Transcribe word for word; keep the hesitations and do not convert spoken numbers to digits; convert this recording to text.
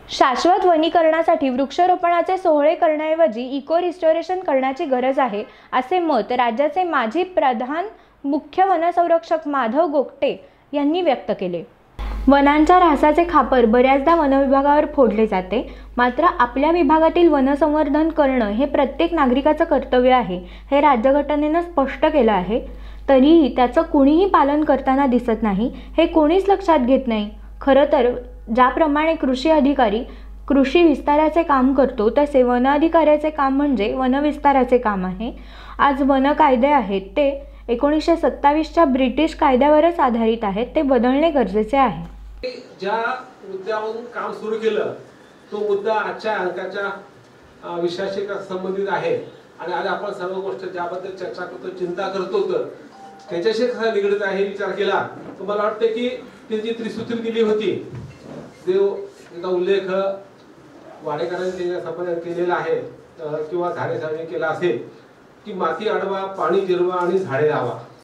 शाश्वत वनीकरणासाठी वृक्षारोपणाचे सोहळे करण्याऐवजी इको रिस्टोरेशन करण्याची गरज आहे, असे मत राज्याचे माजी प्रधान मुख्य वनसंरक्षक माधव गोगटे यांनी व्यक्त केले। वनांच्या ऱ्हासाचे खापर बऱ्याचदा वनविभागावर फोडले जाते, मात्र आपल्या विभागातील वनसंवर्धन करणं हे प्रत्येक नागरिकाचं कर्तव्य आहे, हे राज्यघटनेनं स्पष्ट केलं आहे। तरीही त्याचं कुणीही पालन करताना दिसत नाही, हे कोणीच लक्षात घेत नाही। खरं तर ज्याप्रमाणे कृषी अधिकारी कृषी विस्ताराचे काम करतो, तसे वन अधिकाऱ्याचे काम म्हणजे वनविस्ताराचे काम आहे। आज वन कायदे आहेत ते एकोणीसशे सत्तावीसच्या ब्रिटिश कायद्यावरच आधारित आहेत, ते बदलणे गरजेचे आहे। ज्या मुद्द्यावरून काम सुरू केलं तो मुद्दा आजच्या अंकाच्या विषयाशी संबंधित आहे आणि आज आपण सर्व गोष्ट ज्याबद्दल चर्चा करतो, चिंता करतो, तर त्याच्याशी कसा निगडीत आहे विचार केला तर मला वाटतं की ती जी त्रिसूत्री दिली होती, देव त्याचा उल्लेख वाडेकरांनी त्याच्या संबंधात केलेला आहे किंवा झाडे सावणी केला असेल की माती अडवा, पाणी जिरवा आणि झाडे लावा।